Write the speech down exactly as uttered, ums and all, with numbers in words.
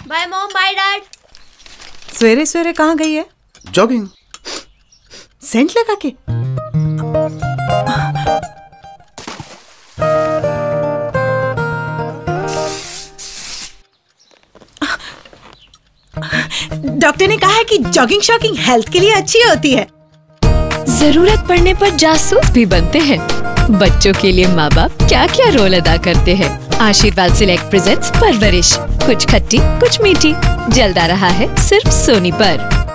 Bye mom, bye dad. सवेरे सवेरे कहाँ गई है? जॉगिंग। सेंट लगा के? डॉक्टर ने कहा है कि जॉगिंग शॉगिंग हेल्थ के लिए अच्छी होती है। जरूरत पड़ने पर जासूस भी बनते हैं। बच्चों के लिए माँ बाप क्या क्या रोल अदा करते हैं। आशीर्वाद सिलेक्ट प्रेजेंट्स परवरिश, कुछ खट्टी कुछ मीठी, जल्द आ रहा है सिर्फ सोनी पर।